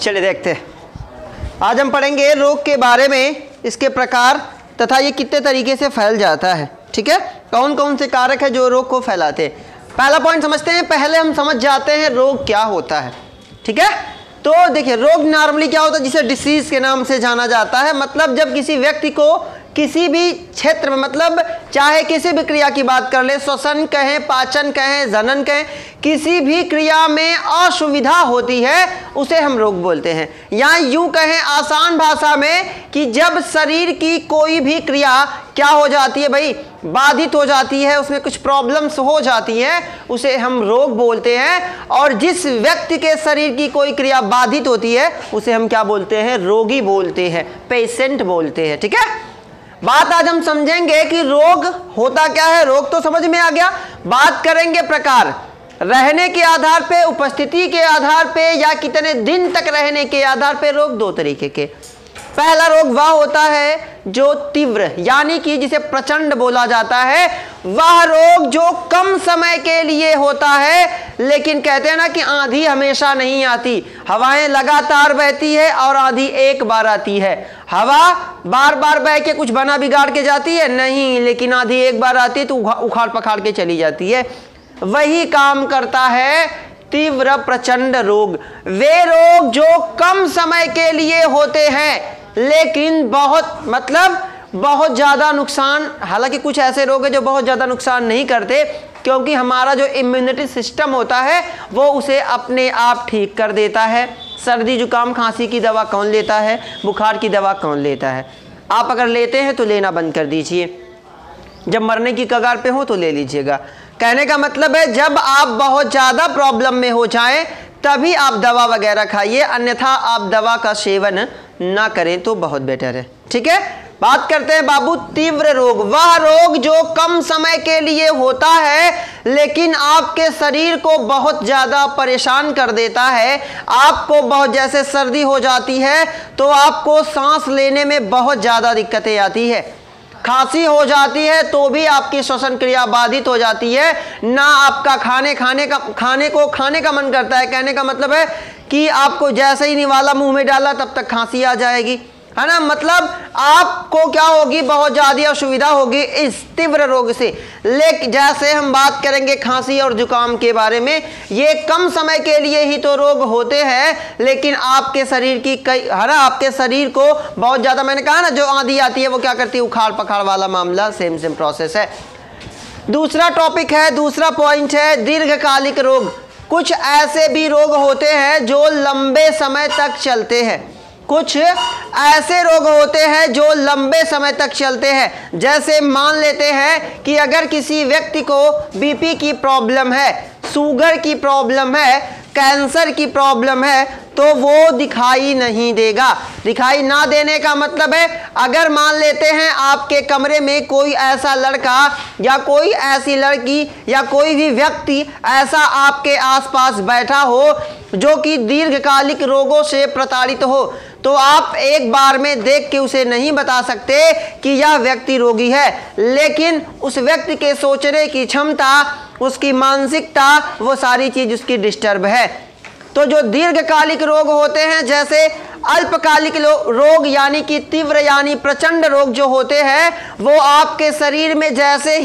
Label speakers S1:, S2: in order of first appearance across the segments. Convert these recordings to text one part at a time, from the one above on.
S1: चलिए देखते हैं। आज हम पढ़ेंगे रोग के बारे में, इसके प्रकार तथा ये कितने तरीके से फैल जाता है। ठीक है, कौन कौन से कारक है जो रोग को फैलाते हैं। पहला पॉइंट समझते हैं, पहले हम समझ जाते हैं रोग क्या होता है। ठीक है, तो देखिए रोग नॉर्मली क्या होता है, जिसे डिसीज के नाम से जाना जाता है। मतलब जब किसी व्यक्ति को किसी भी क्षेत्र में, मतलब चाहे किसी भी क्रिया की बात कर ले, श्वसन कहें, पाचन कहें, जनन कहें, किसी भी क्रिया में असुविधा होती है उसे हम रोग बोलते हैं। या यूं कहें आसान भाषा में कि जब शरीर की कोई भी क्रिया क्या हो जाती है भाई, बाधित हो जाती है, उसमें कुछ प्रॉब्लम्स हो जाती हैं, उसे हम रोग बोलते हैं। और जिस व्यक्ति के शरीर की कोई क्रिया बाधित होती है उसे हम क्या बोलते हैं, रोगी बोलते हैं, पेशेंट बोलते हैं। ठीक है, बात आज हम समझेंगे कि रोग होता क्या है। रोग तो समझ में आ गया। बात करेंगे प्रकार, रहने के आधार पे, उपस्थिति के आधार पे, या कितने दिन तक रहने के आधार पे रोग दो तरीके के। पहला रोग वह होता है जो तीव्र यानी कि जिसे प्रचंड बोला जाता है। वह रोग जो कम समय के लिए होता है, लेकिन कहते हैं ना कि आंधी हमेशा नहीं आती, हवाएं लगातार बहती है और आंधी एक बार आती है। हवा बार बार बह के कुछ बना बिगाड़ के जाती है नहीं, लेकिन आंधी एक बार आती है तो उखाड़ पखाड़ के चली जाती है। वही काम करता है तीव्र प्रचंड रोग। वे रोग जो कम समय के लिए होते हैं लेकिन बहुत ज़्यादा नुकसान, हालांकि कुछ ऐसे रोग हैं जो बहुत ज़्यादा नुकसान नहीं करते, क्योंकि हमारा जो इम्यूनिटी सिस्टम होता है वो उसे अपने आप ठीक कर देता है। सर्दी जुकाम खांसी की दवा कौन लेता है, बुखार की दवा कौन लेता है। आप अगर लेते हैं तो लेना बंद कर दीजिए, जब मरने की कगार पे हो तो ले लीजिएगा। कहने का मतलब है जब आप बहुत ज़्यादा प्रॉब्लम में हो जाएं तभी आप दवा वगैरह खाइए, अन्यथा आप दवा का सेवन ना करें तो बहुत बेटर है। ठीक है, बात करते हैं बाबू तीव्र रोग। वह रोग जो कम समय के लिए होता है लेकिन आपके शरीर को बहुत ज़्यादा परेशान कर देता है। आपको बहुत, जैसे सर्दी हो जाती है तो आपको सांस लेने में बहुत ज़्यादा दिक्कतें आती है। खांसी हो जाती है तो भी आपकी श्वसन क्रिया बाधित हो जाती है। ना आपका खाने का मन करता है। कहने का मतलब है कि आपको जैसे ही निवाला मुंह में डाला तब तक खांसी आ जाएगी, है ना। मतलब आपको क्या होगी, बहुत ज़्यादा असुविधा होगी इस तीव्र रोग से। लेकिन जैसे हम बात करेंगे खांसी और जुकाम के बारे में, ये कम समय के लिए ही तो रोग होते हैं, लेकिन आपके शरीर की है ना, आपके शरीर को बहुत ज़्यादा, मैंने कहा ना जो आंधी आती है वो क्या करती है, उखाड़ पखाड़ वाला मामला, सेम प्रोसेस है। दूसरा टॉपिक है, दूसरा पॉइंट है दीर्घकालिक रोग। कुछ ऐसे भी रोग होते हैं जो लंबे समय तक चलते हैं। कुछ ऐसे रोग होते हैं जो लंबे समय तक चलते हैं। जैसे मान लेते हैं कि अगर किसी व्यक्ति को बीपी की प्रॉब्लम है, शुगर की प्रॉब्लम है, कैंसर की प्रॉब्लम है, तो वो दिखाई नहीं देगा। दिखाई ना देने का मतलब है, अगर मान लेते हैं आपके कमरे में कोई ऐसा लड़का या कोई ऐसी लड़की या कोई भी व्यक्ति ऐसा आपके आसपास बैठा हो जो कि दीर्घकालिक रोगों से प्रताड़ित हो, तो आप एक बार में देख के उसे नहीं बता सकते कि यह व्यक्ति रोगी है। लेकिन उस व्यक्ति के सोचने की क्षमता, उसकी मानसिकता, वो सारी चीज उसकी डिस्टर्ब है। तो जो दीर्घकालिक रोग होते हैं, जैसे अल्पकालिक रोग यानी कि तीव्र यानी प्रचंड रोग जो होते हैं, वो आपके शरीर में जैसे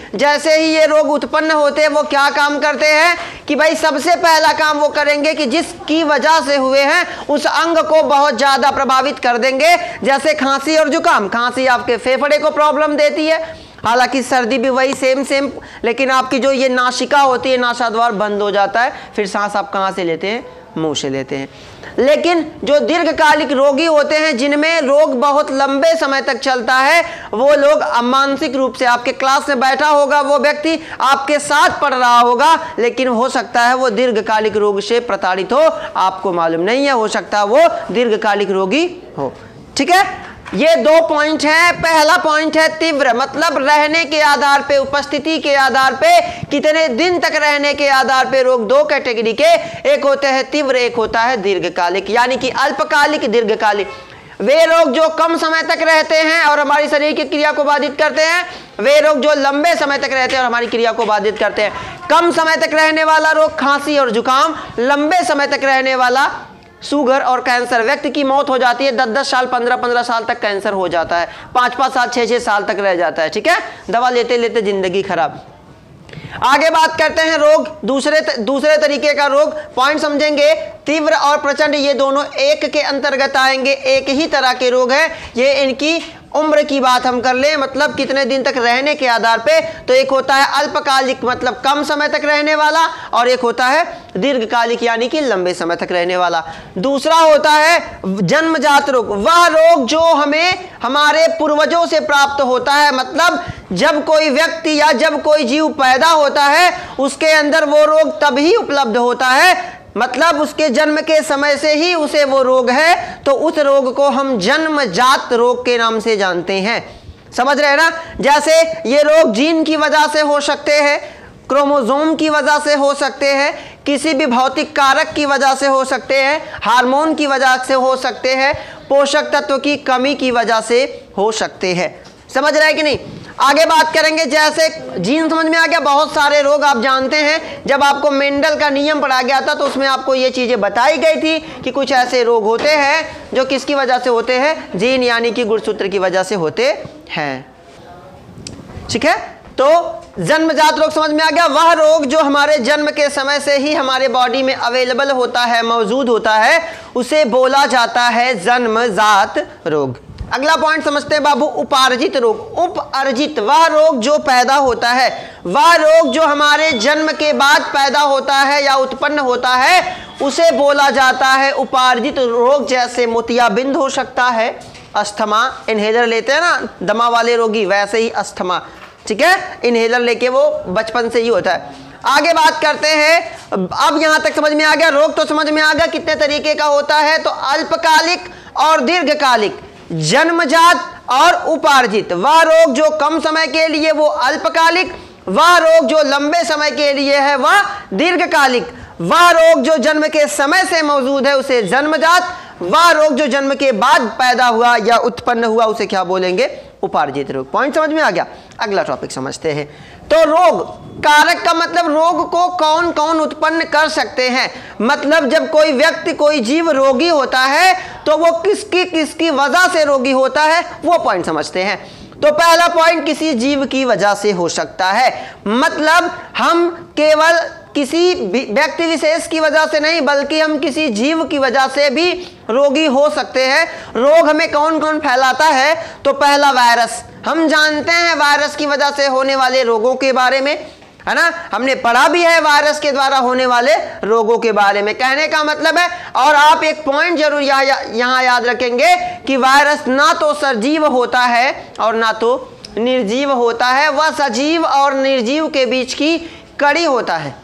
S1: ही ये रोग उत्पन्न होते हैं, वो क्या काम करते हैं कि भाई सबसे पहला काम वो करेंगे कि जिसकी वजह से हुए हैं उस अंग को बहुत ज़्यादा प्रभावित कर देंगे। जैसे खांसी और जुकाम, खांसी आपके फेफड़े को प्रॉब्लम देती है, हालांकि सर्दी भी वही सेम, लेकिन आपकी जो ये नासिका होती है, नासाद्वार बंद हो जाता है, फिर सांस आप कहाँ से लेते हैं, मुंह से लेते हैं। लेकिन जो दीर्घकालिक रोगी होते हैं, जिनमें रोग बहुत लंबे समय तक चलता है, वो लोग मानसिक रूप से, आपके क्लास में बैठा होगा वो व्यक्ति, आपके साथ पढ़ रहा होगा, लेकिन हो सकता है वो दीर्घकालिक रोग से प्रताड़ित हो, आपको मालूम नहीं है, हो सकता है वो दीर्घकालिक रोगी हो। ठीक है, ये दो पॉइंट हैं। पहला पॉइंट है तीव्र, मतलब रहने के आधार पे, उपस्थिति के आधार पे, कितने दिन तक रहने के आधार पे रोग दो कैटेगरी के, एक होते हैं तीव्र, एक होता है दीर्घकालिक, यानी कि अल्पकालिक, दीर्घकालिक। वे रोग जो कम समय तक रहते हैं और हमारी शरीर की क्रिया को बाधित करते हैं, वे रोग जो लंबे समय तक रहते हैं और हमारी क्रिया को बाधित करते हैं। कम समय तक रहने वाला रोग खांसी और जुकाम, लंबे समय तक रहने वाला शुगर और कैंसर। व्यक्ति की मौत हो जाती है, 10-10 साल 15-15 साल तक कैंसर हो जाता है, 5-5 साल 6-6 साल तक रह जाता है। ठीक है, दवा लेते लेते जिंदगी खराब। आगे बात करते हैं रोग, दूसरे तरीके का रोग। पॉइंट समझेंगे, तीव्र और प्रचंड ये दोनों एक के अंतर्गत आएंगे, एक ही तरह के रोग हैं ये। इनकी उम्र की बात हम कर लें, मतलब कितने दिन तक रहने के आधार पे, तो एक होता है अल्पकालिक मतलब कम समय तक रहने वाला, और एक होता है दीर्घकालिक यानी कि लंबे समय तक रहने वाला। दूसरा होता है जन्मजात रोग, वह रोग जो हमें हमारे पूर्वजों से प्राप्त होता है, मतलब जब कोई व्यक्ति या जब कोई जीव पैदा होता है उसके अंदर वो रोग तभी उपलब्ध होता है, मतलब उसके जन्म के समय से ही उसे वो रोग है, तो उस रोग को हम जन्मजात रोग के नाम से जानते हैं। समझ रहे हैं ना? जैसे ये रोग जीन की वजह से हो सकते हैं, क्रोमोसोम की वजह से हो सकते हैं, किसी भी भौतिक कारक की वजह से हो सकते हैं, हार्मोन की वजह से हो सकते हैं, पोषक तत्व की कमी की वजह से हो सकते हैं। समझ रहे हैं कि नहीं? आगे बात करेंगे, जैसे जीन समझ में आ गया। बहुत सारे रोग आप जानते हैं, जब आपको मेंडल का नियम पढ़ा गया था तो उसमें आपको ये चीजें बताई गई थी कि कुछ ऐसे रोग होते हैं जो किसकी वजह से होते हैं, जीन यानी कि गुणसूत्र की वजह से होते हैं। ठीक है, तो जन्मजात रोग समझ में आ गया, वह रोग जो हमारे जन्म के समय से ही हमारे बॉडी में अवेलेबल होता है, मौजूद होता है, उसे बोला जाता है जन्मजात रोग। अगला पॉइंट समझते हैं बाबू, उपार्जित रोग। उपार्जित वह रोग जो पैदा होता है, वह रोग जो हमारे जन्म के बाद पैदा होता है या उत्पन्न होता है, उसे बोला जाता है उपार्जित रोग। जैसे मोतियाबिंद हो सकता है, अस्थमा, इनहेलर लेते हैं ना दमा वाले रोगी, वैसे ही अस्थमा। ठीक है, इनहेलर लेके वो बचपन से ही होता है। आगे बात करते हैं, अब यहां तक समझ में आ गया, रोग तो समझ में आ गया कितने तरीके का होता है, तो अल्पकालिक और दीर्घकालिक, जन्मजात और उपार्जित। वह रोग जो कम समय के लिए वो अल्पकालिक, वह रोग जो लंबे समय के लिए है वह दीर्घकालिक, वह रोग जो जन्म के समय से मौजूद है उसे जन्मजात, वह रोग जो जन्म के बाद पैदा हुआ या उत्पन्न हुआ उसे क्या बोलेंगे, उपार्जित रोग। पॉइंट समझ में आ गया? अगला टॉपिक समझते हैं। तो रोग कारक का मतलब रोग को कौन कौन उत्पन्न कर सकते हैं, मतलब जब कोई व्यक्ति कोई जीव रोगी होता है तो वो किसकी वजह से रोगी होता है, वो पॉइंट समझते हैं। तो पहला पॉइंट, किसी जीव की वजह से हो सकता है, मतलब हम केवल किसी व्यक्ति विशेष की वजह से नहीं बल्कि हम किसी जीव की वजह से भी रोगी हो सकते हैं। रोग हमें कौन कौन फैलाता है, तो पहला वायरस। हम जानते हैं वायरस की वजह से होने वाले रोगों के बारे में, है ना, हमने पढ़ा भी है वायरस के द्वारा होने वाले रोगों के बारे में। कहने का मतलब है, और आप एक पॉइंट जरूर यहाँ याद रखेंगे कि वायरस ना तो सजीव होता है और ना तो निर्जीव होता है, वह सजीव और निर्जीव के बीच की कड़ी होता है।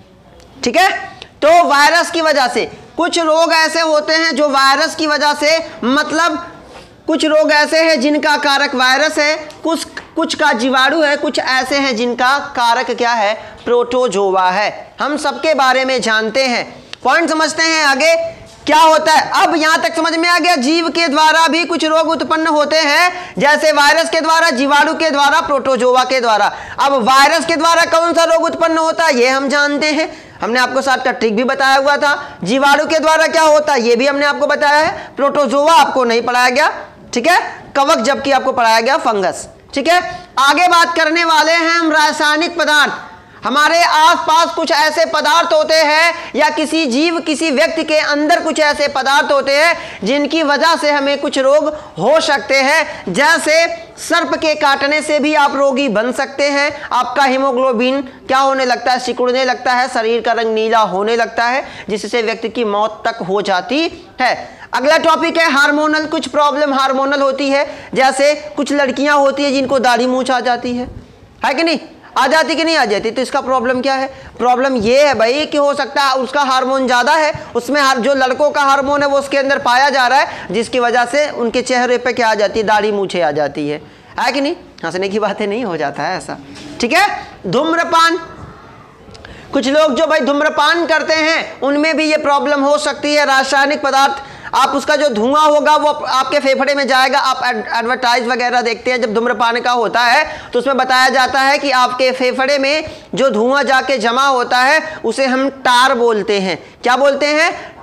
S1: ठीक है, तो वायरस की वजह से कुछ रोग ऐसे होते हैं जो वायरस की वजह से, मतलब कुछ रोग ऐसे हैं जिनका कारक वायरस है, कुछ का जीवाणु है, कुछ ऐसे हैं जिनका कारक क्या है, प्रोटोजोआ है। हम सबके बारे में जानते हैं। पॉइंट समझते हैं आगे क्या होता है। अब यहां तक समझ में आ गया, जीव के द्वारा भी कुछ रोग उत्पन्न होते हैं, जैसे वायरस के द्वारा, जीवाणु के द्वारा, प्रोटोजोआ के द्वारा। अब वायरस के द्वारा कौन सा रोग उत्पन्न होता है ये हम जानते हैं, हमने आपको साथ का ट्रिक भी बताया हुआ था। जीवाणु के द्वारा क्या होता है ये भी हमने आपको बताया है। प्रोटोजोआ आपको नहीं पढ़ाया गया, ठीक है, कवक जबकि आपको पढ़ाया गया फंगस। ठीक है, आगे बात करने वाले हैं हम रासायनिक पदार्थ। हमारे आसपास कुछ ऐसे पदार्थ होते हैं या किसी जीव किसी व्यक्ति के अंदर कुछ ऐसे पदार्थ होते हैं जिनकी वजह से हमें कुछ रोग हो सकते हैं। जैसे सर्प के काटने से भी आप रोगी बन सकते हैं, आपका हीमोग्लोबिन क्या होने लगता है, सिकुड़ने लगता है, शरीर का रंग नीला होने लगता है, जिससे व्यक्ति की मौत तक हो जाती है। अगला टॉपिक है हार्मोनल। कुछ प्रॉब्लम हार्मोनल होती है, जैसे कुछ लड़कियां होती है जिनको दाढ़ी मूंछ आ जाती है कि नहीं, आ जाती कि नहीं आ जाती, तो इसका प्रॉब्लम क्या है, प्रॉब्लम ये है भाई कि हो सकता है उसका हार्मोन ज़्यादा है, उसमें जो लड़कों का हार्मोन है वो उसके अंदर पाया जा रहा है, जिसकी वजह से उनके चेहरे पे क्या आ जाती है, दाढ़ी मूंछें आ जाती है कि नहीं। हंसने की बातें नहीं, हो जाता है ऐसा। ठीक है, धूम्रपान, कुछ लोग जो भाई धूम्रपान करते हैं उनमें भी ये प्रॉब्लम हो सकती है। रासायनिक पदार्थ, आप उसका जो धुआं होगा वो आपके फेफड़े में जाएगा। आप एडवर्टाइज वगैरह देखते हैं जब धूम्रपान का होता है तो उसमें बताया जाता है कि आपके फेफड़े में जो धुआं जाके जमा होता है उसे हम टार बोलते हैं। क्या बोलते हैं,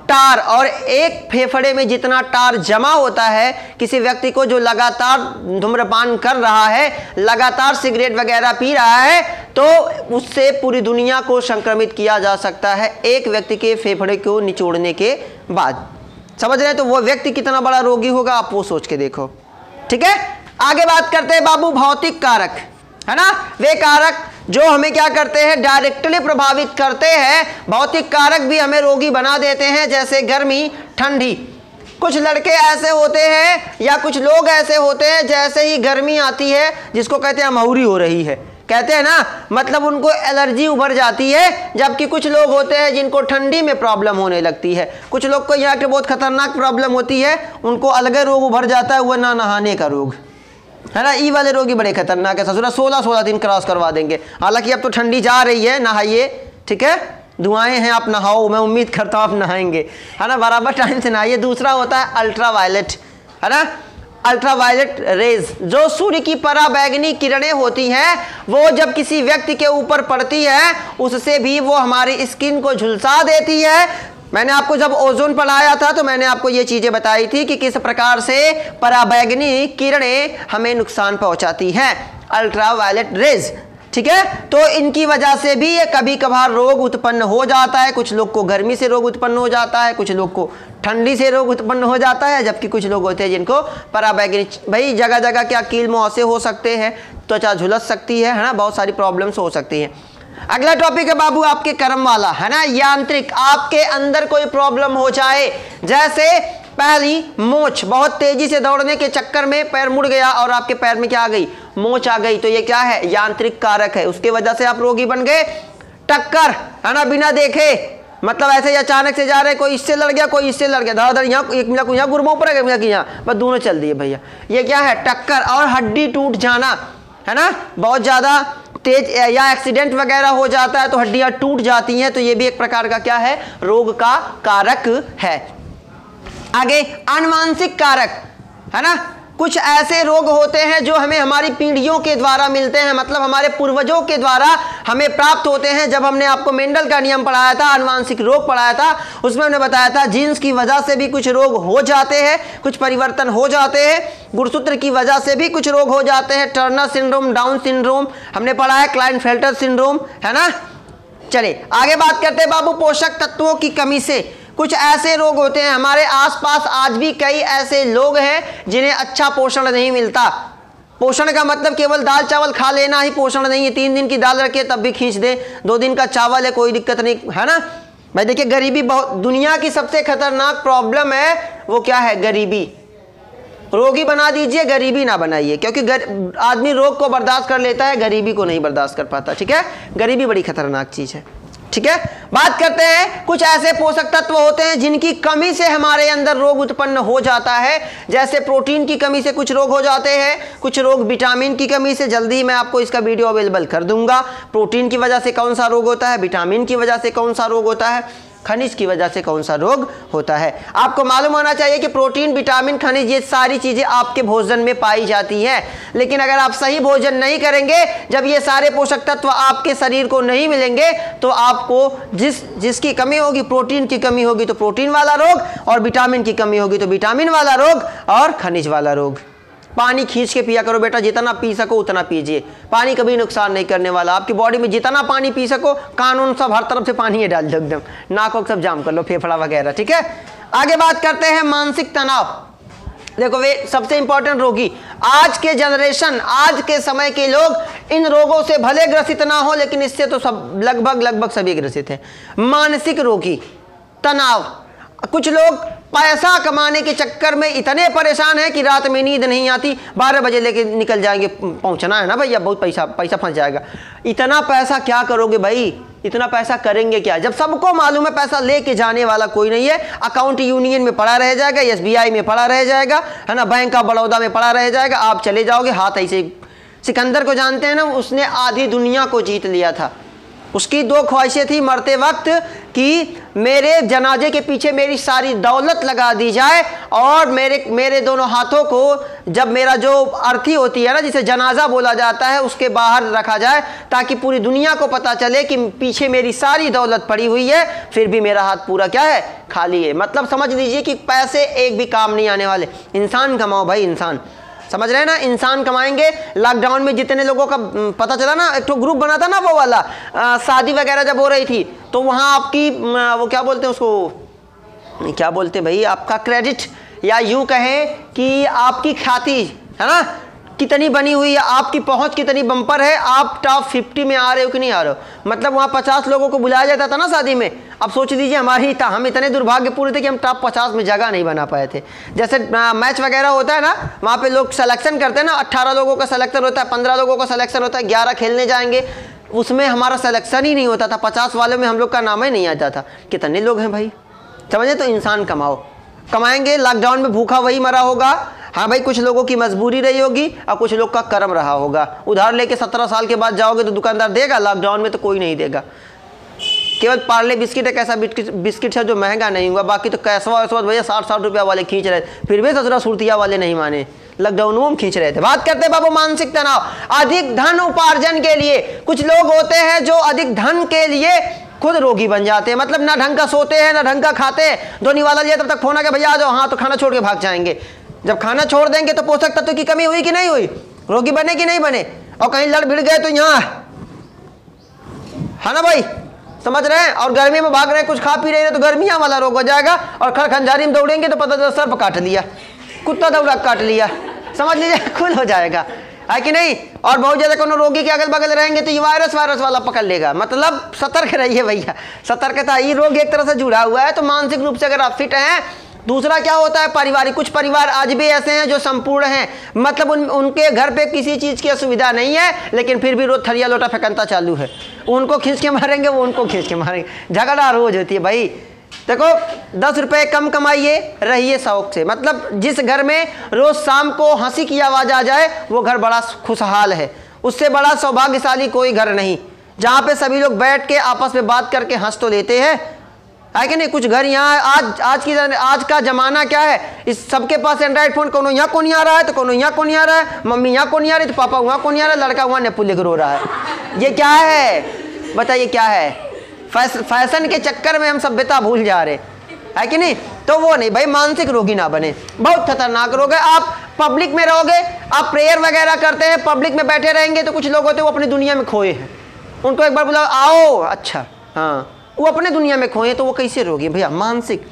S1: टार और एक फेफड़े में जितना टार जमा होता है किसी व्यक्ति को जो लगातार धूम्रपान कर रहा है, लगातार सिगरेट वगैरह पी रहा है, तो उससे पूरी दुनिया को संक्रमित किया जा सकता है एक व्यक्ति के फेफड़े को निचोड़ने के बाद। समझ रहे हैं? तो वो व्यक्ति कितना बड़ा रोगी होगा आप वो सोच के देखो। ठीक है, आगे बात करते हैं बाबू भौतिक कारक, है ना, वे कारक जो हमें क्या करते हैं, डायरेक्टली प्रभावित करते हैं। भौतिक कारक भी हमें रोगी बना देते हैं, जैसे गर्मी, ठंडी। कुछ लड़के ऐसे होते हैं या कुछ लोग ऐसे होते हैं, जैसे ही गर्मी आती है, जिसको कहते हैं महुरी हो रही है, कहते हैं ना, मतलब उनको एलर्जी उभर जाती है। जबकि कुछ लोग होते हैं जिनको ठंडी में प्रॉब्लम होने लगती है। कुछ लोग को यहाँ के बहुत खतरनाक प्रॉब्लम होती है, उनको अलग रोग उभर जाता है, वह ना नहाने का रोग, है ना। ई वाले रोग ही बड़े खतरनाक है, ससुरा 16-16 दिन क्रॉस करवा देंगे। हालांकि अब तो ठंडी जा रही है, नहाइए, ठीक है, दुआएं हैं, आप नहाओ, मैं उम्मीद करता हूँ आप नहाएंगे, है ना, बराबर टाइम से नहाइए। दूसरा होता है अल्ट्रावायलेट, है ना, अल्ट्रावायलेट रेज, जो सूर्य की पराबैंगनी किरणें होती हैं, वो जब किसी व्यक्ति के ऊपर पड़ती है उससे भी वो हमारी स्किन को झुलसा देती है। मैंने आपको जब ओजोन पढ़ाया था तो मैंने आपको ये चीजें बताई थी कि किस प्रकार से पराबैंगनी किरणें हमें नुकसान पहुंचाती हैं, अल्ट्रावायलेट रेज। ठीक है, तो इनकी वजह से भी ये कभी कभार रोग उत्पन्न हो जाता है। कुछ लोग को गर्मी से रोग उत्पन्न हो जाता है, कुछ लोग को ठंडी से रोग उत्पन्न हो जाता है, जबकि कुछ लोग होते हैं जिनको पराबैंगनी, भाई जगह जगह क्या कील मुहासे हो सकते हैं, त्वचा झुलस सकती है ना, बहुत सारी प्रॉब्लम्स हो सकती हैं। अगला टॉपिक है बाबू आपके कर्म वाला, है ना, यांत्रिक। आपके अंदर कोई प्रॉब्लम हो जाए, जैसे पहली मोच, बहुत तेजी से दौड़ने के चक्कर में पैर मुड़ गया और आपके पैर में क्या आ गई, मोच आ गई, तो ये क्या है, यांत्रिक कारक है, उसके वजह से आप रोगी बन गए। टक्कर, है ना, बिना देखे, मतलब ऐसे ही अचानक से जा रहे, कोई इससे लड़ गया, कोई इससे लड़ गया, धड़ यहाँ एक मिला, यहाँ गुरबों पर यहाँ, बस दोनों चल दिए भैया, ये क्या है, टक्कर। और हड्डी टूट जाना, है ना, बहुत ज्यादा तेज या एक्सीडेंट वगैरह हो जाता है तो हड्डियां टूट जाती हैं, तो ये भी एक प्रकार का क्या है, रोग का कारक है। आगे अनुवांशिक कारक, है ना, कुछ ऐसे रोग होते हैं जो हमें हमारी पीढ़ियों के द्वारा मिलते हैं, मतलब हमारे पूर्वजों के द्वारा हमें प्राप्त होते हैं। जब हमने आपको मेंडल का नियम पढ़ाया था, अनुवांशिक रोग पढ़ाया था, उसमें हमने बताया था जीन्स की वजह से भी कुछ रोग हो जाते हैं, कुछ परिवर्तन हो जाते हैं, गुणसूत्र की वजह से भी कुछ रोग हो जाते हैं, टर्नर सिंड्रोम, डाउन सिंड्रोम हमने पढ़ा है, क्लाइनफेल्टर सिंड्रोम, है ना। चलिए आगे बात करते हैं बाबू पोषक तत्वों की कमी से। कुछ ऐसे रोग होते हैं, हमारे आसपास आज भी कई ऐसे लोग हैं जिन्हें अच्छा पोषण नहीं मिलता। पोषण का मतलब केवल दाल चावल खा लेना ही पोषण नहीं है, 3 दिन की दाल रखे तब भी खींच दे, 2 दिन का चावल है कोई दिक्कत नहीं, है ना भाई। देखिए गरीबी बहुत, दुनिया की सबसे खतरनाक प्रॉब्लम है, वो क्या है, गरीबी। रोगी बना दीजिए, गरीबी ना बनाइए, क्योंकि आदमी रोग को बर्दाश्त कर लेता है, गरीबी को नहीं बर्दाश्त कर पाता। ठीक है, गरीबी बड़ी खतरनाक चीज है। ठीक है, बात करते हैं कुछ ऐसे पोषक तत्व होते हैं जिनकी कमी से हमारे अंदर रोग उत्पन्न हो जाता है, जैसे प्रोटीन की कमी से कुछ रोग हो जाते हैं, कुछ रोग विटामिन की कमी से। जल्दी मैं आपको इसका वीडियो अवेलेबल कर दूंगा, प्रोटीन की वजह से कौन सा रोग होता है, विटामिन की वजह से कौन सा रोग होता है, खनिज की वजह से कौन सा रोग होता है। आपको मालूम होना चाहिए कि प्रोटीन, विटामिन, खनिज, ये सारी चीजें आपके भोजन में पाई जाती हैं, लेकिन अगर आप सही भोजन नहीं करेंगे, जब ये सारे पोषक तत्व आपके शरीर को नहीं मिलेंगे, तो आपको जिसकी कमी होगी, प्रोटीन की कमी होगी तो प्रोटीन वाला रोग, और विटामिन की कमी होगी तो विटामिन वाला रोग, और खनिज वाला रोग। पानी खींच के पिया करो बेटा, जितना पी सको उतना पीजिए, पानी कभी नुकसान नहीं करने वाला। आपकी बॉडी में जितना पानी पी सको, कानून सब हर तरफ से पानी डाल दो, एकदम नाक वाक सब जाम कर लो, फेफड़ा वगैरह। ठीक है, आगे बात करते हैं मानसिक तनाव। देखो वे सबसे इंपॉर्टेंट रोगी आज के जनरेशन, आज के समय के लोग इन रोगों से भले ग्रसित ना हो, लेकिन इससे तो सब लगभग सभी ग्रसित हैं। मानसिक रोगी, तनाव। कुछ लोग पैसा कमाने के चक्कर में इतने परेशान हैं कि रात में नींद नहीं आती, 12 बजे लेके निकल जाएंगे, पहुंचना है ना भैया, बहुत पैसा फंस जाएगा। इतना पैसा क्या करोगे भाई, इतना पैसा करेंगे क्या, जब सबको मालूम है पैसा लेके जाने वाला कोई नहीं है। अकाउंट यूनियन में पड़ा रह जाएगा, SBI में पड़ा रह जाएगा, है ना, बैंक ऑफ बड़ौदा में पड़ा रह जाएगा, आप चले जाओगे हाथ ऐसे। सिकंदर को जानते हैं ना, उसने आधी दुनिया को जीत लिया था, उसकी दो ख्वाहिशें थी मरते वक्त कि मेरे जनाजे के पीछे मेरी सारी दौलत लगा दी जाए और मेरे दोनों हाथों को जब मेरा जो अर्थी होती है ना, जिसे जनाजा बोला जाता है, उसके बाहर रखा जाए ताकि पूरी दुनिया को पता चले कि पीछे मेरी सारी दौलत पड़ी हुई है, फिर भी मेरा हाथ पूरा क्या है, खाली है। मतलब समझ लीजिए कि पैसे एक भी काम नहीं आने वाले। इंसान कमाओ भाई, इंसान, समझ रहे हैं ना, इंसान कमाएंगे। लॉकडाउन में जितने लोगों का पता चला ना, एक तो ग्रुप बना था ना वो वाला, शादी वगैरह जब हो रही थी तो वहाँ आपकी वो क्या बोलते हैं उसको, क्या बोलते हैं भाई, आपका क्रेडिट या यूँ कहें कि आपकी ख्याति है ना कितनी बनी हुई है, आपकी पहुंच कितनी बम्पर है, आप टॉप 50 में आ रहे हो कि नहीं आ रहे हो। मतलब वहाँ 50 लोगों को बुलाया जाता था ना शादी में। अब सोच लीजिए हमारी था, हम इतने दुर्भाग्यपूर्ण थे कि हम टॉप 50 में जगह नहीं बना पाए थे। जैसे मैच वगैरह होता है ना, वहाँ पे लोग सिलेक्शन करते हैं ना, 18 लोगों का सिलेक्शन होता है, 15 लोगों का सिलेक्शन होता है, 11 खेलने जाएंगे, उसमें हमारा सिलेक्शन ही नहीं होता था। 50 वालों में हम लोग का नाम ही नहीं आता था। कितने लोग हैं भाई, समझे। तो इंसान कमाओ, कमाएंगे। लॉकडाउन में भूखा वही मरा होगा, हाँ भाई, कुछ लोगों की मजबूरी रही होगी और कुछ लोग का कर्म रहा होगा। उधार लेके 17 साल के बाद जाओगे तो दुकानदार देगा, लॉकडाउन में तो कोई नहीं देगा। केवल पार्ले बिस्किट एक ऐसा बिस्किट है जो महंगा नहीं हुआ, बाकी तो कैसवा वैसवा भैया 60-60 रुपया वाले खींच रहे थे, फिर भी ससुरा सुरतिया वाले नहीं माने, लॉकडाउन में खींच रहे थे। बात करते हैं बाबू मानसिक तनाव, अधिक धन उपार्जन के लिए। कुछ लोग होते हैं जो अधिक धन के लिए खुद रोगी बन जाते हैं, मतलब ना ढंग का सोते हैं ना ढंग का खाते हैं। धोनी वाला लिया तब तक फोन आ गया, भैया आ जाओ, हाँ तो खाना छोड़ के भाग जाएंगे। जब खाना छोड़ देंगे तो पोषक तत्व की कमी हुई कि नहीं हुई, रोगी बने कि नहीं बने। और कहीं लड़ भिड़ गए तो यहाँ है ना भाई, समझ रहे हैं। और गर्मी में भाग रहे हैं, कुछ खा पी रहे हैं तो गर्मियाँ वाला रोग हो जाएगा। और खरखंजारी में दौड़ेंगे तो पता चला सर्प काट लिया, कुत्ता दौड़ा काट लिया, समझ लीजिए खुल हो जाएगा, है कि नहीं। और बहुत ज़्यादा कोनो रोगी के अगल बगल रहेंगे तो ये वायरस वाला पकड़ लेगा। मतलब सतर्क रहिए भैया, सतर्कता। ये रोग एक तरह से जुड़ा हुआ है। तो मानसिक रूप से अगर आप फिट हैं। दूसरा क्या होता है, पारिवारिक। कुछ परिवार आज भी ऐसे हैं जो संपूर्ण हैं, मतलब उनके घर पे किसी चीज़ की असुविधा नहीं है, लेकिन फिर भी रोज थरिया लोटा फेंकता चालू है। उनको खींच के मारेंगे, वो उनको खींच के मारेंगे, झगड़ा रोज होती है भाई। देखो 10 रुपये कम कमाइए, रहिए शौक से। मतलब जिस घर में रोज शाम को हंसी की आवाज़ आ जाए वो घर बड़ा खुशहाल है। उससे बड़ा सौभाग्यशाली कोई घर नहीं, जहाँ पे सभी लोग बैठ के आपस में बात करके हंस तो लेते हैं, है कि नहीं। कुछ घर यहाँ आज का जमाना क्या है, इस सबके पास एंड्रॉइड फोन। कोनो यहाँ को नहीं आ रहा है तो कोनो यहाँ को नहीं आ रहा है, मम्मी यहाँ को नहीं आ रही तो पापा वहाँ को नहीं आ रहा है, लड़का वहाँ नेपुल रो रहा है। ये क्या है बताइए, क्या है। फैशन के चक्कर में हम सभ्यता भूल जा रहे, है कि नहीं। तो वो नहीं भाई, मानसिक रोगी ना बने, बहुत खतरनाक रोग है। आप पब्लिक में रहोगे, आप प्रेयर वगैरह करते हैं, पब्लिक में बैठे रहेंगे तो कुछ लोग होते हैं वो अपनी दुनिया में खोए हैं। उनको एक बार बुलाओ, आओ, अच्छा हाँ, वो अपने दुनिया में खोए तो वो कैसे रोगी भैया, मानसिक।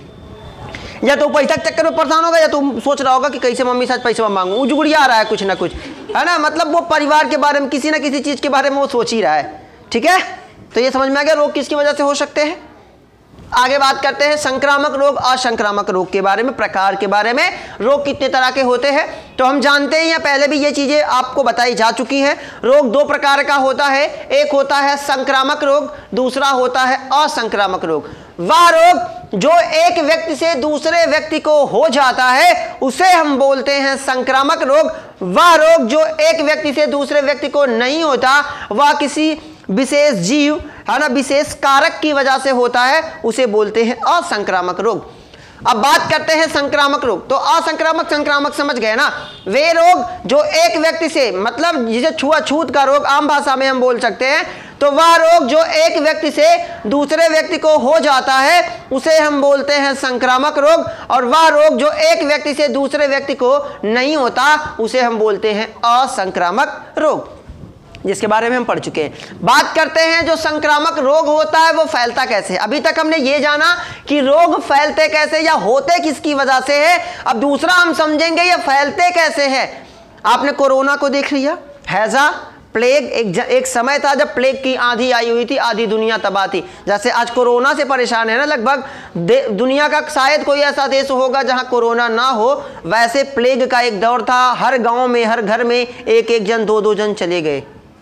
S1: या तो पैसा के चक्कर में परेशान होगा, या तो सोच रहा होगा कि कैसे मम्मी साथ पैसा मांगू, उजगुड़िया रहा है कुछ ना कुछ, है ना। मतलब वो परिवार के बारे में, किसी ना किसी चीज़ के बारे में वो सोच ही रहा है, ठीक है। तो ये समझ में आ गया रोग किसकी वजह से हो सकते हैं। आगे बात करते हैं संक्रामक रोग, असंक्रामक रोग के बारे में, प्रकार के बारे में। रोग कितने तरह के होते हैं तो हम जानते हैं, या पहले भी ये चीज़ें आपको बताई जा चुकी हैं। रोग 2 प्रकार का होता है, एक होता है संक्रामक रोग, दूसरा होता है असंक्रामक रोग। वह रोग जो एक व्यक्ति से दूसरे व्यक्ति को हो जाता है उसे हम बोलते हैं संक्रामक रोग। वह रोग जो एक व्यक्ति से दूसरे व्यक्ति को नहीं होता, वह किसी विशेष जीव, है ना, विशेष कारक की वजह से होता है, उसे बोलते हैं असंक्रामक रोग। अब बात करते हैं संक्रामक रोग। तो असंक्रामक, संक्रामक समझ गए ना। वे रोग जो एक व्यक्ति से, मतलब जिसे छुआछूत का रोग आम भाषा में हम बोल सकते हैं, तो वह रोग जो एक व्यक्ति से दूसरे व्यक्ति को हो जाता है उसे हम बोलते हैं संक्रामक रोग। और वह रोग जो एक व्यक्ति से दूसरे व्यक्ति को नहीं होता उसे हम बोलते हैं असंक्रामक रोग, जिसके बारे में हम पढ़ चुके हैं। बात करते हैं जो संक्रामक रोग होता है वो फैलता कैसे। अभी तक हमने ये जाना कि रोग फैलते कैसे या होते किसकी वजह से है। अब दूसरा हम समझेंगे ये फैलते कैसे है। आपने कोरोना को देख लिया, हैजा, प्लेग। एक समय था जब प्लेग की आंधी आई हुई थी, आधी दुनिया तबाह थी। जैसे आज कोरोना से परेशान है ना लगभग दुनिया का, शायद कोई ऐसा देश होगा जहां कोरोना ना हो। वैसे प्लेग का एक दौर था, हर गांव में, हर घर में एक एक जन, 2-2 जन चले गए।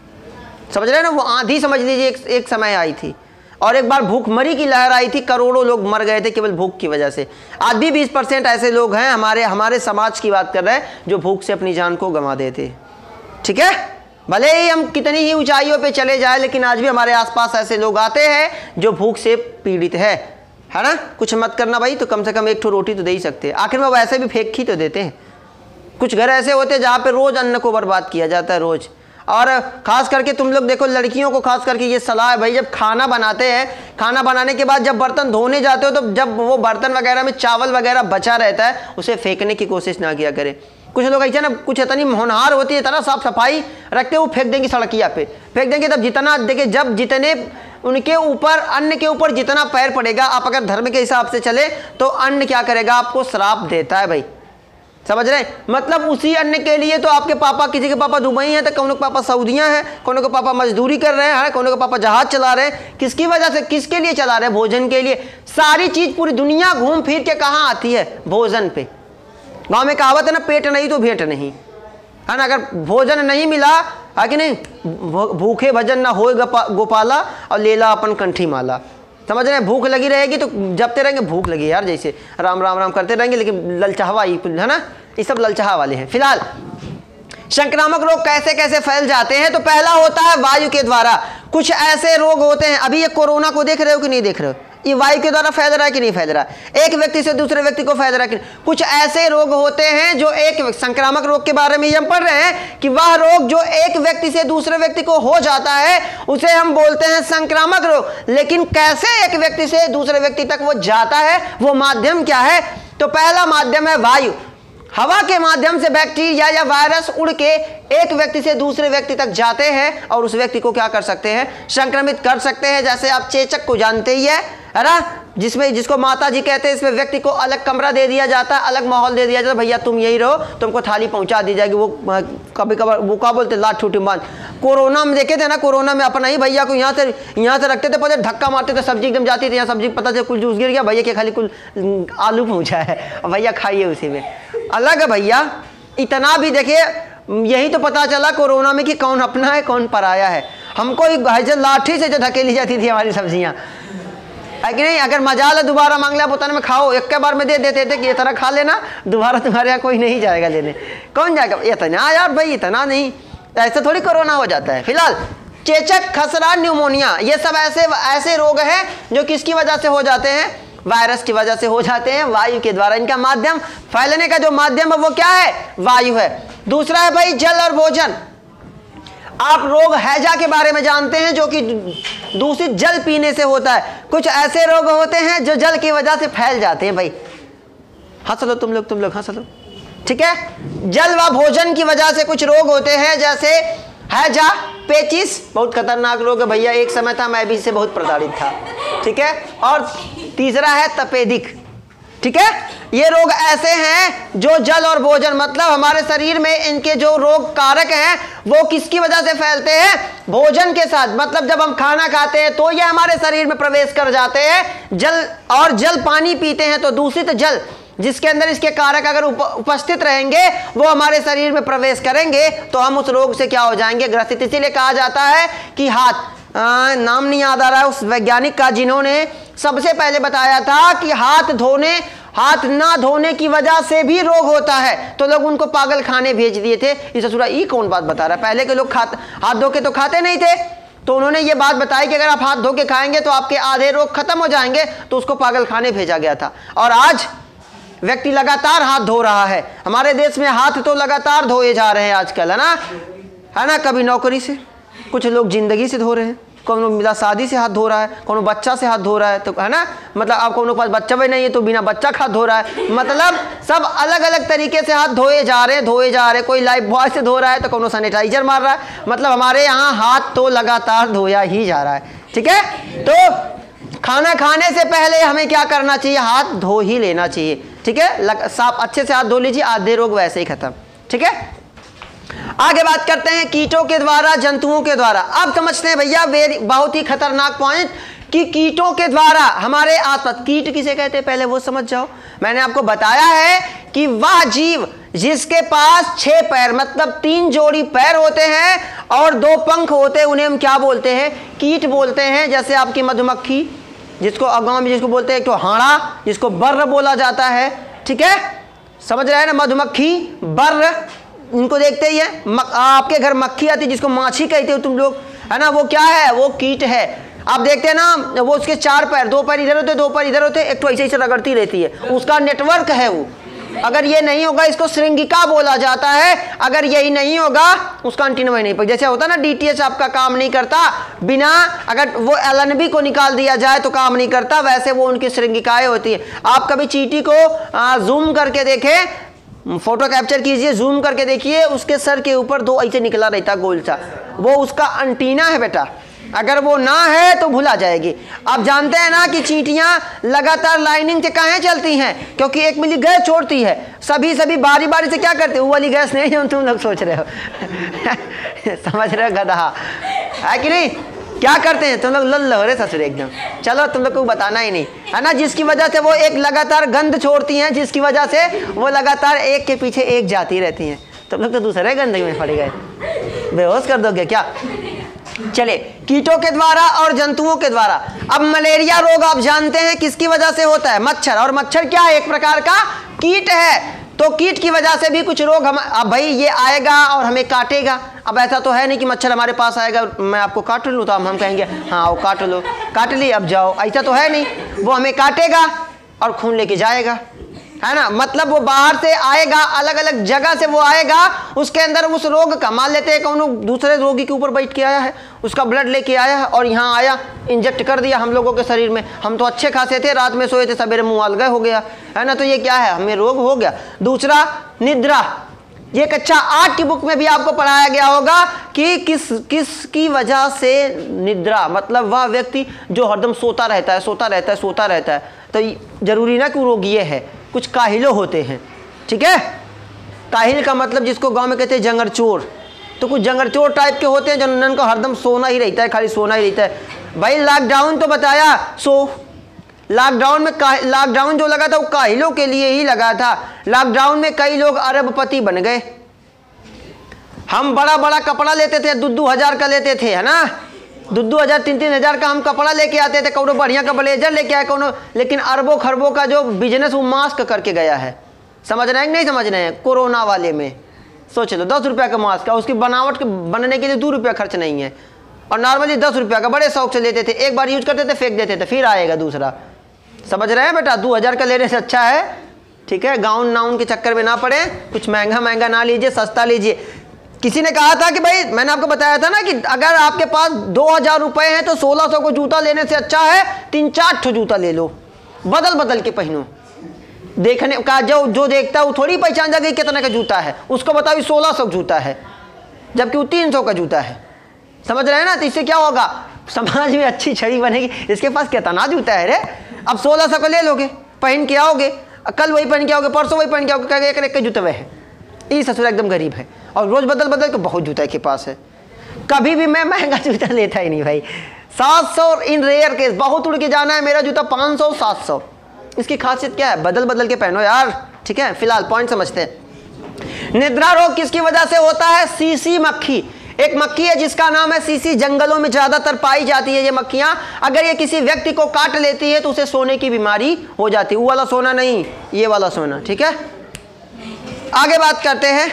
S1: समझ रहे हैं ना, वो आंधी समझ लीजिए एक समय आई थी। और एक बार भूखमरी की लहर आई थी, करोड़ों लोग मर गए थे केवल भूख की वजह से। आज भी 20% ऐसे लोग हैं, हमारे समाज की बात कर रहे हैं, जो भूख से अपनी जान को गंवा देते, ठीक है। भले ही हम कितनी ही ऊंचाइयों पे चले जाए, लेकिन आज भी हमारे आसपास ऐसे लोग आते हैं जो भूख से पीड़ित है ना। कुछ मत करना भाई, तो कम से कम एक ठो रोटी तो दे ही सकते हैं, आखिर में वैसे भी फेंक ही तो देते हैं। कुछ घर ऐसे होते हैं जहाँ पे रोज़ अन्न को बर्बाद किया जाता है, रोज़। और ख़ास करके तुम लोग देखो, लड़कियों को खास करके ये सलाह है भाई, जब खाना बनाते हैं, खाना बनाने के बाद जब बर्तन धोने जाते हो, तो जब वो बर्तन वगैरह में चावल वगैरह बचा रहता है, उसे फेंकने की कोशिश ना किया करें। कुछ लोग ऐसे ना, कुछ इतनी होनहार होती है, इतना साफ सफाई रखते, वो फेंक देंगे सड़किया पे, फेंक देंगे। तब जितना देखिए, जब जितने उनके ऊपर, अन्न के ऊपर जितना पैर पड़ेगा, आप अगर धर्म के हिसाब से चले तो अन्न क्या करेगा, आपको श्राप देता है भाई, समझ रहे हैं। मतलब उसी अन्न के लिए तो आपके पापा, किसी के पापा दुबई हैं, तो कौन के पापा सऊदियाँ हैं, कौन के पापा मजदूरी कर रहे हैं, कौन के पापा जहाज चला रहे हैं। किसकी वजह से, किसके लिए चला रहे हैं? भोजन के लिए। सारी चीज़, पूरी दुनिया घूम फिर के कहाँ आती है? भोजन पे। गाँव में कहावत है ना, पेट नहीं तो भेंट नहीं, है ना। अगर भोजन नहीं मिला, है कि नहीं, भूखे भजन ना होए गोपाला, और लेला अपन कंठी माला। समझ रहे हैं। भूख लगी रहेगी तो जपते रहेंगे, भूख लगी यार, जैसे राम राम राम करते रहेंगे, लेकिन ललचावा है ना, ये सब ललचाहा वाले हैं। फिलहाल संक्रामक रोग कैसे कैसे फैल जाते हैं, तो पहला होता है वायु के द्वारा। कुछ ऐसे रोग होते हैं, अभी ये कोरोना को देख रहे हो कि नहीं देख रहे हो, ये वायु के द्वारा फैल रहा है कि नहीं फैल रहा है, एक व्यक्ति से दूसरे व्यक्ति को फैल रहा है कि नहीं। कुछ ऐसे रोग होते हैं जो एक संक्रामक रोग के बारे में हम पढ़ रहे हैं कि वह रोग जो एक व्यक्ति से दूसरे व्यक्ति को हो जाता है, उसे हम बोलते हैं संक्रामक रोग। लेकिन कैसे एक व्यक्ति से दूसरे व्यक्ति तक वो जाता है, वो माध्यम क्या है? तो पहला माध्यम है वायु। हवा के माध्यम से बैक्टीरिया या वायरस उड़ के एक व्यक्ति से दूसरे व्यक्ति तक जाते हैं और उस व्यक्ति को क्या कर सकते हैं? संक्रमित कर सकते हैं। जैसे आप चेचक को जानते ही है ना, जिसको माता जी कहते हैं, इसमें व्यक्ति को अलग कमरा दे दिया जाता है, अलग माहौल दे दिया जाता है, भैया तुम यही रहो, तुमको थाली पहुंचा दी जाएगी। वो कभी कभार वो क्या बोलते, लाट ठूठी मान। कोरोना में देखे थे ना, कोरोना में अपना ही भैया को यहाँ से रखते थे, पहले धक्का मारते थे, सब्जी एकदम जाती थी, यहाँ सब्जी पता चल कुछ जूस गिर गया, भैया के खाली कुछ आलू पहुँचा है, भैया खाइए उसी में। अलग है भैया। इतना भी देखिए, यही तो पता चला कोरोना में कि कौन अपना है कौन पराया है। हमको लाठी से जो धकेली जाती थी हमारी सब्जियाँ, है कि नहीं। अगर मजाल है दोबारा मांग लिया बोतल में खाओ, एक के बार में दे देते थे कि ये तरह खा लेना, दोबारा तुम्हारे यहाँ कोई नहीं जाएगा लेने। कौन जाएगा? इतना यार भाई, इतना नहीं, ऐसे थोड़ी कोरोना हो जाता है। फिलहाल चेचक, खसरा, न्यूमोनिया, ये सब ऐसे रोग हैं जो किसकी वजह से हो जाते हैं? वायरस की वजह से हो जाते हैं, वायु के द्वारा। इनका माध्यम, फैलने का जो माध्यम है वो क्या है? वायु है। दूसरा है भाई जल और भोजन। आप रोग हैजा के बारे में जानते हैं, जो कि दूषित जल पीने से होता है। कुछ ऐसे रोग होते हैं जो जल की वजह से फैल जाते हैं भाई। हंस लो तुम लोग हंस लो, ठीक है। जल व भोजन की वजह से कुछ रोग होते हैं, जैसे हैजा, पेचिस, बहुत खतरनाक रोग है भैया, एक समय था मैं भी इससे बहुत प्रताड़ित था, ठीक है। और तीसरा है तपेदिक, ठीक है। ये रोग ऐसे हैं जो जल और भोजन, मतलब हमारे शरीर में इनके जो रोग कारक हैं वो किसकी वजह से फैलते हैं? भोजन के साथ। मतलब जब हम खाना खाते हैं तो ये हमारे शरीर में प्रवेश कर जाते हैं। जल पानी पीते हैं तो दूषित जल जिसके अंदर इसके कारक अगर उपस्थित रहेंगे वो हमारे शरीर में प्रवेश करेंगे तो हम उस रोग से क्या हो जाएंगे? ग्रसित। इसीलिए कहा जाता है कि नाम नहीं याद आ रहा है उस वैज्ञानिक का जिन्होंने सबसे पहले बताया था कि हाथ ना धोने की वजह से भी रोग होता है, तो लोग उनको पागल खाने भेज दिए थे। इस ससुरा ये कौन बात बता रहा है? पहले के लोग हाथ धो के तो खाते नहीं थे, तो उन्होंने ये बात बताई कि अगर आप हाथ धो के खाएंगे तो आपके आधे रोग खत्म हो जाएंगे, तो उसको पागल खाने भेजा गया था। और आज व्यक्ति लगातार हाथ धो रहा है। हमारे देश में हाथ तो लगातार धोए जा रहे हैं आजकल, है ना। कभी नौकरी से, कुछ लोग जिंदगी से धो रहे हैं, कौन मिला शादी से हाथ धो रहा है, कौन बच्चा से हाथ धो रहा है, तो है ना। मतलब आप कौन के पास बच्चा भी नहीं है तो बिना बच्चा का हाथ धो रहा है। मतलब सब अलग अलग तरीके से हाथ धोए जा रहे। कोई लाइफ बॉय से धो रहा है तो कौन सैनिटाइजर मार रहा है। मतलब हमारे यहाँ हाथ तो लगातार धोया ही जा रहा है, ठीक है। तो खाना खाने से पहले हमें क्या करना चाहिए? हाथ धो ही लेना चाहिए, ठीक है। साफ अच्छे से हाथ धो लीजिए, आधे रोग वैसे ही खत्म, ठीक है। आगे बात करते हैं कीटों के द्वारा, जंतुओं के द्वारा। अब समझते हैं भैया बहुत ही खतरनाक पॉइंट कि कीटों के द्वारा हमारे आसपास, कीट किसे कहते हैं पहले वो समझ जाओ। मैंने आपको बताया है कि वह जीव जिसके पास 6 पैर, मतलब 3 जोड़ी पैर होते हैं और 2 पंख होते हैं, उन्हें हम क्या बोलते हैं? कीट बोलते हैं। जैसे आपकी मधुमक्खी, जिसको गाँव में जिसको बोलते हैं एक तो हाड़ा, जिसको बर्र बोला जाता है, ठीक है। समझ रहे हैं ना, मधुमक्खी, बर्र, इनको देखते ही है। आपके घर मक्खी आती है जिसको माछी कहते हो तुम लोग, है ना, वो क्या है, वो कीट है। आप देखते हैं ना, वो उसके 4 पैर, 2 पैर इधर होते, 2 पैर इधर होते, एक तो ऐसे ऐसे रगड़ती रहती है, उसका नेटवर्क है वो। अगर ये नहीं होगा इसको श्रृंगिका बोला जाता है। अगर यही नहीं होगा उसका एंटीना नहीं पर, जैसे होता ना डीटीएच आपका काम नहीं करता, बिना अगर वो एलएनबी को निकाल दिया जाए तो काम नहीं करता, वैसे वो उनकी श्रृंगिकाएं होती है। आप कभी चींटी को जूम करके देखें, फोटो कैप्चर कीजिए, जूम करके देखिए, उसके सर के ऊपर 2 ऐसे निकला रहता गोल सा, वो उसका एंटीना है बेटा। अगर वो ना है तो भुला जाएगी। आप जानते हैं ना कि चींटियां लगातार लाइनिंग से कहाँ चलती हैं, क्योंकि 1 मिली गैस छोड़ती है। सभी बारी बारी से क्या करते हैं, वो वाली गैस नहीं जो तुम लोग सोच रहे हो समझ रहे हो गधा है कि नहीं, क्या करते हैं तुम लोग, लल्ल हो रहे ससुर एकदम। चलो तुम लोग को बताना ही नहीं है ना, जिसकी वजह से वो एक लगातार गंध छोड़ती हैं, जिसकी वजह से वो लगातार एक के पीछे एक जाती रहती हैं। तुम लोग तो दूसरे गंदगी में पड़ गए, बेहोश कर दोगे क्या। चले, कीटों के द्वारा और जंतुओं के द्वारा। अब मलेरिया रोग आप जानते हैं किसकी वजह से होता है, मच्छर। और मच्छर क्या है, एक प्रकार का कीट है। तो कीट की वजह से भी कुछ रोग हम, अब भाई ये आएगा और हमें काटेगा। अब ऐसा तो है नहीं कि मच्छर हमारे पास आएगा, मैं आपको काट लूँ तो हम कहेंगे हाँ वो काट लो, काट ली अब जाओ, ऐसा तो है नहीं। वो हमें काटेगा और खून लेके जाएगा, है ना। मतलब वो बाहर से आएगा, अलग अलग जगह से वो आएगा, उसके अंदर उस रोग का, मान लेते हैं कौन दूसरे रोगी के ऊपर बैठ के आया है, उसका ब्लड लेके आया है और यहाँ आया, इंजेक्ट कर दिया हम लोगों के शरीर में। हम तो अच्छे खासे थे, रात में सोए थे, सवेरे मुंह अलग हो गया, है ना। तो ये क्या है, हमें रोग हो गया। दूसरा निद्रा, ये कक्षा 8 की बुक में भी आपको पढ़ाया गया होगा कि किसकी वजह से निद्रा, मतलब वह व्यक्ति जो हरदम सोता रहता है। तो जरूरी ना कि रोग ये है, कुछ काहिलो होते हैं, ठीक है। काहिल का मतलब जिसको गांव में कहते हैं जंगरचोर, तो कुछ जंगरचोर टाइप के होते हैं जिनको हरदम सोना ही रहता है, खाली सोना ही रहता है। भाई लॉकडाउन तो बताया, लॉकडाउन जो लगा था वो काहिलों के लिए ही लगा था। लॉकडाउन में कई लोग अरबपति बन गए। हम बड़ा बड़ा कपड़ा लेते थे, 2-2 हज़ार का लेते थे, है ना, 2-2 हज़ार 3-3 हज़ार का हम कपड़ा लेके आते थे, कौनो बढ़िया का ब्लेजर लेके आए कौनो, लेकिन अरबों खरबों का जो बिजनेस वो मास्क करके गया है। समझ रहे हैं कि नहीं समझ रहे हैं। कोरोना वाले में सोच लो 10 रुपये का मास्क है, उसकी बनावट के बनने के लिए 2 रुपया खर्च नहीं है, और नॉर्मली 10 रुपया का बड़े शौक से लेते थे, एक बार यूज करते थे फेंक देते थे, फिर आएगा दूसरा। समझ रहे हैं बेटा, 2,000 का लेने से अच्छा है, ठीक है, गाउन नाउन के चक्कर में ना पड़े, कुछ महंगा ना लीजिए, सस्ता लीजिए। किसी ने कहा था कि भाई, मैंने आपको बताया था ना कि अगर आपके पास 2,000 रुपये हैं तो 1,600 को जूता लेने से अच्छा है 3-4 ठो जूता ले लो, बदल के पहनो। देखने का जो देखता है वो थोड़ी पहचान जाएगा कितने का जूता है, उसको बताओ 1,600 जूता है, जबकि वो 300 का जूता है। समझ रहे हैं ना। तो इससे क्या होगा, समाज में अच्छी छवि बनेगी, इसके पास कितना जूता है रे। अब 1,600 का ले लोगे, पहन के आओगे, कल वही पहन के आओगे, परसों वही पहन के आओगे, कहेंगे एक जूते वह है, ये ससुर एकदम गरीब है, और रोज बदल के बहुत जूता के पास है। कभी भी मैं महंगा जूता लेता ही नहीं भाई। 700 इन रेयर केस, बहुत उड़ के जाना है, मेरा जूता 500-700। इसकी खासियत क्या है, बदल के पहनो यार, ठीक है। फिलहाल पॉइंट समझते हैं। निद्रा रोग किसकी वजह से होता है, सीसी मक्खी। एक मक्खी है जिसका नाम है सीसी, जंगलों में ज्यादातर पाई जाती है ये मक्खियां। अगर ये किसी व्यक्ति को काट लेती है तो उसे सोने की बीमारी हो जाती है। वो वाला सोना नहीं, ये वाला सोना, ठीक है। आगे बात करते हैं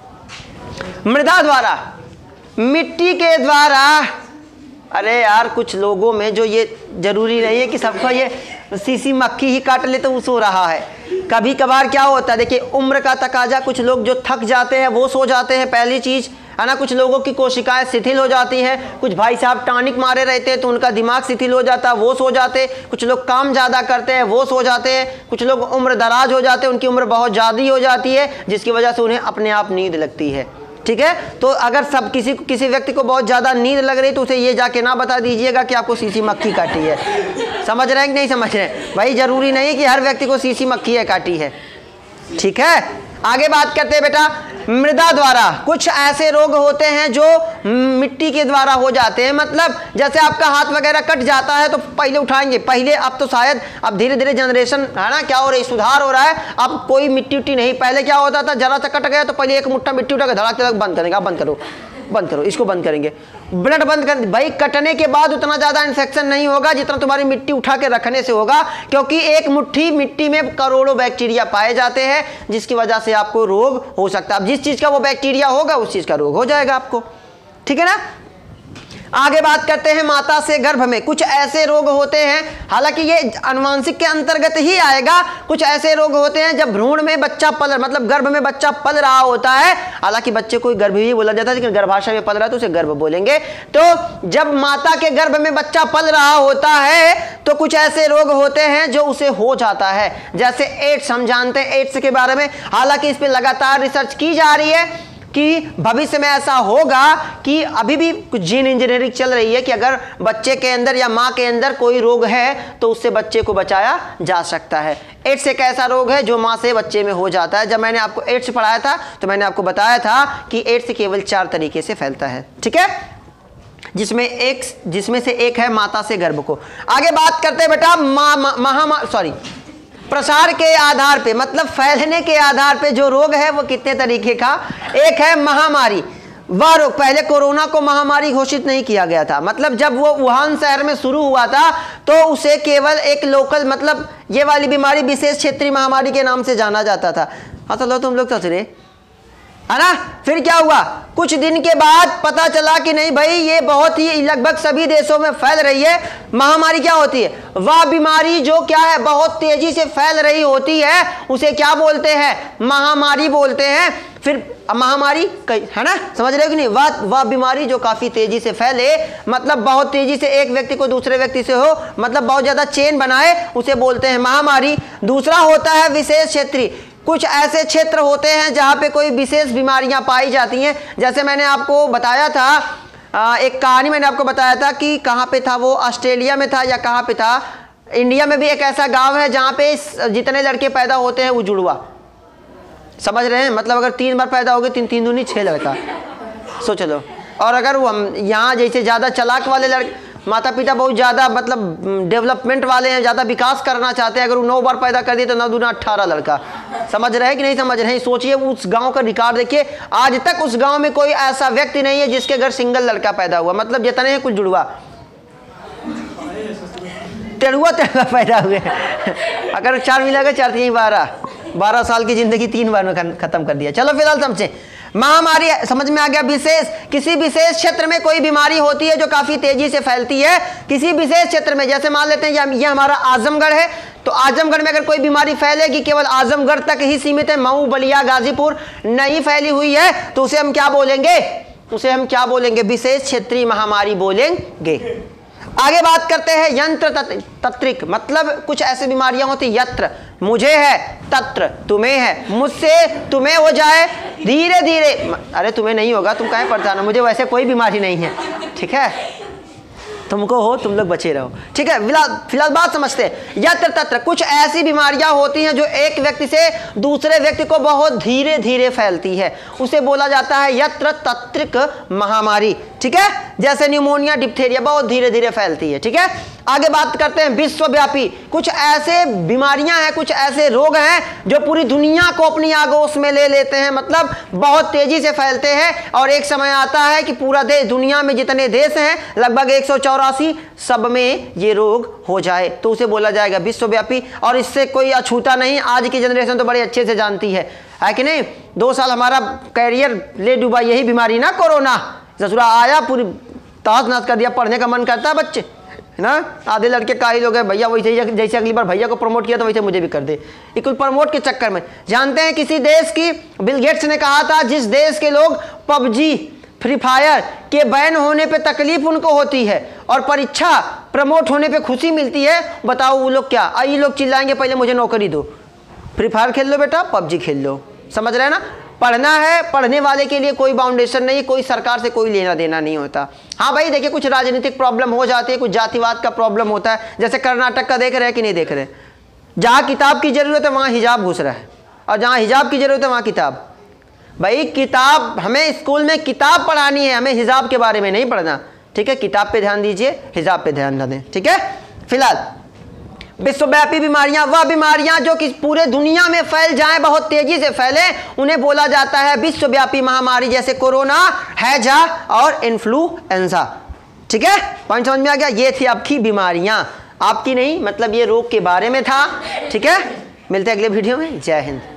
S1: मृदा द्वारा, मिट्टी के द्वारा। अरे यार कुछ लोगों में जो, ये जरूरी नहीं है कि सबको ये सीसी मक्खी ही काट ले तो वो सो रहा है। कभी कभार क्या होता है, देखिए उम्र का तकाजा, कुछ लोग जो थक जाते हैं वो सो जाते हैं, पहली चीज है ना। कुछ लोगों की कोशिकाएं शिथिल हो जाती हैं, कुछ भाई साहब टॉनिक मारे रहते हैं तो उनका दिमाग शिथिल हो जाता है, वो सो जाते। कुछ लोग काम ज़्यादा करते हैं वो सो जाते हैं। कुछ लोग उम्र दराज हो जाते हैं, उनकी उम्र बहुत ज़्यादा हो जाती है, जिसकी वजह से उन्हें अपने आप नींद लगती है, ठीक है। तो अगर सब किसी व्यक्ति को बहुत ज़्यादा नींद लग रही है तो उसे ये जाके ना बता दीजिएगा कि आपको सीसी मक्खी काटी है। समझ रहे हैं कि नहीं समझ रहे हैं भाई, जरूरी नहीं कि हर व्यक्ति को सीसी मक्खी है काटी है, ठीक है। आगे बात करते हैं बेटा, मृदा द्वारा। कुछ ऐसे रोग होते हैं जो मिट्टी के द्वारा हो जाते हैं। मतलब जैसे आपका हाथ वगैरह कट जाता है तो पहले उठाएंगे, पहले, अब तो शायद अब धीरे धीरे जनरेशन है ना क्या हो रही, सुधार हो रहा है। अब कोई मिट्टी उट्टी नहीं, पहले क्या होता था, जरा सा कट गया तो पहले एक मुट्ठा मिट्टी उठा के धड़ाक बंद करेंगे, आप बंद करो, बंद करो, इसको बंद करेंगे, ब्लड बंद कर। भाई कटने के बाद उतना ज़्यादा इन्फेक्शन नहीं होगा जितना तुम्हारी मिट्टी उठा के रखने से होगा, क्योंकि एक मुट्ठी मिट्टी में करोड़ों बैक्टीरिया पाए जाते हैं, जिसकी वजह से आपको रोग हो सकता है। अब जिस चीज़ का वो बैक्टीरिया होगा उस चीज़ का रोग हो जाएगा आपको, ठीक है ना। आगे बात करते हैं माता से गर्भ में कुछ ऐसे रोग होते हैं, हालांकि ये अनुवांशिक के अंतर्गत ही आएगा। कुछ ऐसे रोग होते हैं जब भ्रूण में बच्चा पल, मतलब गर्भ में बच्चा पल रहा होता है, हालांकि बच्चे को गर्भ ही बोला जाता है, लेकिन गर्भाशय में पल रहा है तो उसे गर्भ बोलेंगे। तो जब माता के गर्भ में बच्चा पल रहा होता है तो कुछ ऐसे रोग होते हैं जो उसे हो जाता है, जैसे एड्स। हम जानते हैं एड्स के बारे में, हालांकि इस पर लगातार रिसर्च की जा रही है कि भविष्य में ऐसा होगा कि अभी भी कुछ जीन इंजीनियरिंग चल रही है कि अगर बच्चे के अंदर या माँ के अंदर कोई रोग है तो उससे बच्चे को बचाया जा सकता है। एड्स एक ऐसा रोग है जो माँ से बच्चे में हो जाता है। जब मैंने आपको एड्स पढ़ाया था तो मैंने आपको बताया था कि एड्स केवल 4 तरीके से फैलता है, ठीक है, जिसमें से एक है माता से गर्भ को। आगे बात करते हैं बेटा प्रसार के आधार पे, मतलब फैलने के आधार पे जो रोग है वो कितने तरीके का। एक है महामारी। वह रोग, पहले कोरोना को महामारी घोषित नहीं किया गया था, मतलब जब वो वुहान शहर में शुरू हुआ था तो उसे केवल एक लोकल, मतलब ये वाली बीमारी विशेष क्षेत्रीय महामारी के नाम से जाना जाता था। हाँ चलो तुम लोग सोच रहे है ना। फिर क्या हुआ, कुछ दिन के बाद पता चला कि नहीं भाई ये बहुत ही लगभग सभी देशों में फैल रही है। महामारी क्या होती है, वह बीमारी जो क्या है बहुत तेजी से फैल रही होती है, उसे क्या बोलते हैं, महामारी बोलते हैं। फिर महामारी है ना, समझ रहे हो कि नहीं, वह बीमारी जो काफी तेजी से फैले, मतलब बहुत तेजी से एक व्यक्ति को दूसरे व्यक्ति से हो, मतलब बहुत ज्यादा चेन बनाए, उसे बोलते हैं महामारी। दूसरा होता है विशेष क्षेत्रीय। कुछ ऐसे क्षेत्र होते हैं जहाँ पे कोई विशेष बीमारियाँ पाई जाती हैं, जैसे मैंने आपको बताया था, एक कहानी मैंने आपको बताया था कि कहाँ पे था वो, ऑस्ट्रेलिया में था या कहाँ पे था, इंडिया में भी एक ऐसा गांव है जहाँ पे जितने लड़के पैदा होते हैं वो जुड़वा, समझ रहे हैं, मतलब अगर 3 बार पैदा हो गए 3 दूनी 6 लड़का, सोच लो। और अगर वो हम यहाँ जैसे ज़्यादा चालाक वाले लड़के, माता पिता बहुत ज़्यादा मतलब डेवलपमेंट वाले हैं, ज़्यादा विकास करना चाहते हैं, अगर वो 9 बार पैदा कर दिए तो 9 दूना 18 लड़का, समझ रहे हैं कि नहीं समझ रहे हैं। सोचिए उस गांव का रिकॉर्ड देखिए, आज तक उस गांव में कोई ऐसा व्यक्ति नहीं है जिसके घर सिंगल लड़का पैदा हुआ, मतलब जितने हैं कुछ जुड़वा टेढ़ुआ पैदा हुए अगर 4 मिलाकर 4 3 12 साल की जिंदगी 3 बार में खत्म कर दिया। चलो फिलहाल समझे, महामारी समझ में आ गया। विशेष, किसी विशेष क्षेत्र में कोई बीमारी होती है जो काफी तेजी से फैलती है, किसी विशेष क्षेत्र में, जैसे मान लेते हैं ये हमारा आजमगढ़ है, तो आजमगढ़ में अगर कोई बीमारी फैलेगी केवल आजमगढ़ तक ही सीमित है, मऊ बलिया गाजीपुर नहीं फैली हुई है, तो उसे हम क्या बोलेंगे, विशेष क्षेत्रीय महामारी बोलेंगे। आगे बात करते हैं यंत्र तत्रिक, मतलब कुछ ऐसी बीमारियां होती, यत्र मुझे है, तत्र तुम्हें है, मुझसे तुम्हें हो जाए धीरे धीरे, अरे तुम्हें नहीं होगा, तुम काहे परेशान हो, मुझे वैसे कोई बीमारी नहीं है, ठीक है, तुमको हो, तुम लोग बचे रहो, ठीक है। फिलहाल बात समझते हैं। यत्र तत्र, कुछ ऐसी बीमारियां होती हैं जो एक व्यक्ति से दूसरे व्यक्ति को बहुत धीरे धीरे फैलती है, उसे बोला जाता है यत्र तत्रिक महामारी, ठीक है। जैसे न्यूमोनिया, डिप्थेरिया बहुत धीरे धीरे फैलती है, ठीक है। आगे बात करते हैं विश्वव्यापी, कुछ ऐसे बीमारियां हैं, कुछ ऐसे रोग हैं जो पूरी दुनिया को अपनी आगोश में ले लेते हैं, मतलब बहुत तेजी से फैलते हैं, और एक समय आता है कि पूरा देश, दुनिया में जितने देश हैं लगभग 184, सब में ये रोग हो जाए, तो उसे बोला जाएगा विश्वव्यापी। और इससे कोई अछूता नहीं, आज की जनरेशन तो बड़े अच्छे से जानती है कि नहीं। 2 साल हमारा कैरियर ले डूबा यही बीमारी ना, कोरोना, ससुरा आया पूरी तहस नहस कर दिया। पढ़ने का मन करता है बच्चे ना, आधे लड़के का ही लोग हैं, भैया वैसे जैसे अगली बार भैया को प्रमोट किया तो वैसे मुझे भी कर दे, ये कुछ प्रमोट के चक्कर में। जानते हैं किसी देश की, बिल गेट्स ने कहा था, जिस देश के लोग पबजी फ्री फायर के बैन होने पे तकलीफ उनको होती है और परीक्षा प्रमोट होने पे खुशी मिलती है, बताओ वो लोग क्या, ये लोग चिल्लाएंगे पहले मुझे नौकरी दो, फ्री फायर खेल लो बेटा, पबजी खेल लो, समझ रहे हैं ना। पढ़ना है, पढ़ने वाले के लिए कोई बाउंडेशन नहीं, कोई सरकार से कोई लेना देना नहीं होता। हाँ भाई देखिए, कुछ राजनीतिक प्रॉब्लम हो जाती है, कुछ जातिवाद का प्रॉब्लम होता है, जैसे कर्नाटक का देख रहे हैं कि नहीं देख रहे, जहाँ किताब की जरूरत है वहाँ हिजाब घुस रहा है, और जहाँ हिजाब की जरूरत है वहाँ किताब। भाई किताब, हमें स्कूल में किताब पढ़ानी है, हमें हिजाब के बारे में नहीं पढ़ना, ठीक है। किताब पे ध्यान दीजिए, हिजाब पे ध्यान न दें, ठीक है। फिलहाल विश्वव्यापी बीमारियां वह बीमारियां जो कि पूरे दुनिया में फैल जाएं, बहुत तेजी से फैले, उन्हें बोला जाता है विश्वव्यापी महामारी, जैसे कोरोना, हैजा और इन्फ्लुएंजा। ठीक है, पॉइंट समझ में आ गया। ये थी आपकी बीमारियां, आपकी नहीं, मतलब ये रोग के बारे में था। ठीक है, मिलते हैं अगले वीडियो में। जय हिंद।